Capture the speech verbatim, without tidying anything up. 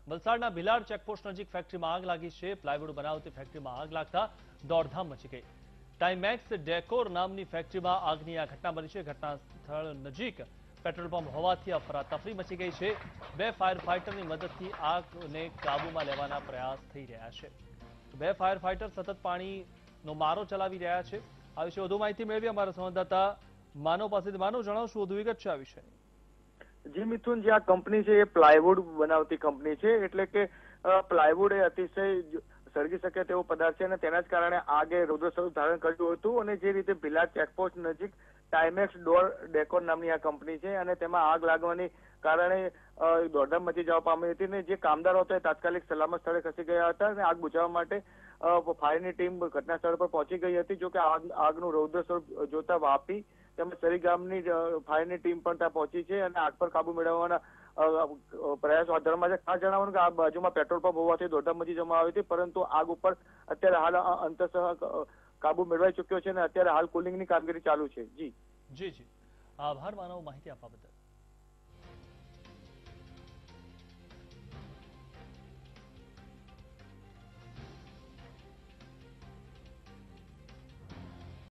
વલસાડના ભિલાડ ચેકપોસ્ટ નજીક ફેક્ટરીમાં આગ લાગી છે। પ્લાયવુડ બનાવતી ફેક્ટરીમાં આગ લાગતા દોડધામ મચી ગઈ। ટાઈમેક્સ ડેકોર નામની ફેક્ટરીમાં આગની આ ઘટના બની છે। ઘટના સ્થળ નજીક પેટ્રોલ પંપ હોવાથી અફરાતફરી મચી ગઈ છે। બે ફાયર ફાઈટરની મદદથી આગને કાબૂમાં લેવાના પ્રયાસ થઈ રહ્યા છે। બે ફાયર ફાઈટર સતત પાણીનો મારો ચલાવી રહ્યા છે। આ વિશે વધુ માહિતી મેળવી અમારા સંવાદદાતા માનવ પાસેથી। માનવ, જણાવશો વધુ વિગત છે આ વિશે? જી મિથુન, જે આ કંપની છે એ પ્લાયવુડ બનાવતી કંપની છે, એટલે કે પ્લાયવુડ એ અતિશય સળગી શકે તેવો પદાર્થ છે અને તેના જ કારણે આગે રૌદ્ર સ્વરૂપ ધારણ કર્યું હતું। અને જે રીતે ભિલાડ ચેકપોસ્ટ નજીક ટાઈમેક્સ ડોર ડેકોર નામની આ કંપની છે અને તેમાં આગ લાગવાની કારણે દોડધામ મચી જવા પામી હતી ને જે કામદારો હતા એ તાત્કાલિક સલામત સ્થળે ખસી ગયા હતા અને આગ બુઝાવવા માટે ફાયરની ટીમ ઘટના સ્થળ પર પહોંચી ગઈ હતી। જો કે આગ આગનું રૌદ્ર સ્વરૂપ જોતા વાપી તેમજ સરી ગામની ફાયરની ટીમ પણ ત્યાં પહોંચી છે અને આગ પર કાબુ મેળવવાના પ્રયાસો હાથ ધરવામાં છે। ખાસ જણાવવાનું કે આ બાજુમાં પેટ્રોલ પંપ હોવાથી દોડધામ મચી જવામાં આવી હતી, પરંતુ આગ ઉપર અત્યારે હાલ અંતતઃ કાબુ મેળવાઈ ચુક્યો છે અને અત્યારે હાલ કુલિંગની કામગીરી ચાલુ છે। જી જી જી આભાર માનવ, માહિતી આપવા બદલ।